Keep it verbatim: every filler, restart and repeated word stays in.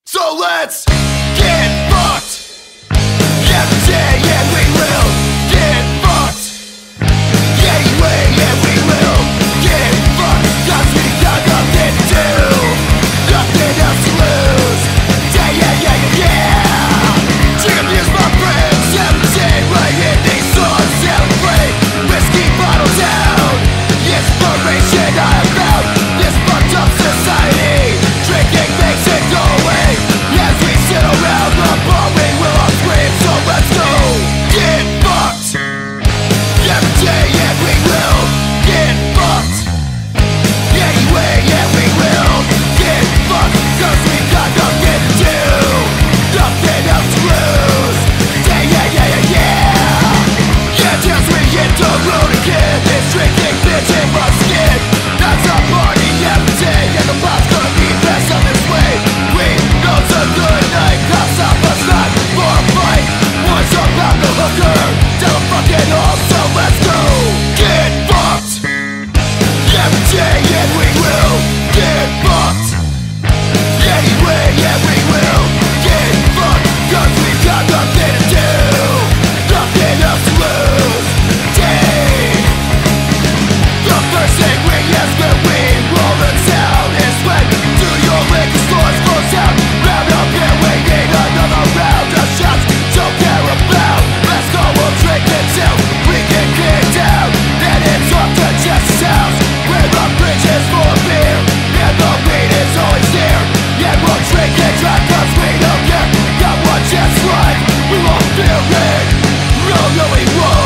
So let's get fucked every day, and we will get fucked. Yeah, way, and we will get fucked, cause we got nothing to do, nothing else to lose. Yeah, yeah, yeah, yeah, yeah. Chicken is my friends every day, right in these songs, celebrate. Whiskey bottle down, inspiration I have found. This fucked up society, drinking makes it go away. As we sit around the bar, we will all scream. So let's go get fucked every day, and we will get fucked anyway, and we will get fucked, cause we got nothing to do, nothing else to lose. Yeah, yeah, yeah, yeah, yeah. Yeah, as we hit the road again, this drinking bitch in my skin. That's a party every day, and the pop's gonna be best on its way. We know it's a good night, cause some of us not for a fight. One's about the hooker, tell them fuck it all, so let's go get fucked every day, and we will get fucked anyway, and we will get fucked, cause we got nothing to do, nothing else to lose. Day. The first thing we ask when we roll the town is when do your liquor stores close out. Round up here, we need another round of shots. Don't care about, let's go, we'll drink until we get kicked out. Then it's off to Jess's house, where the bridge is full of beer, and the weed is always there. Yeah, we'll drink and drive cause we don't care. Got one chance life, we won't feel it. No, no, we won't.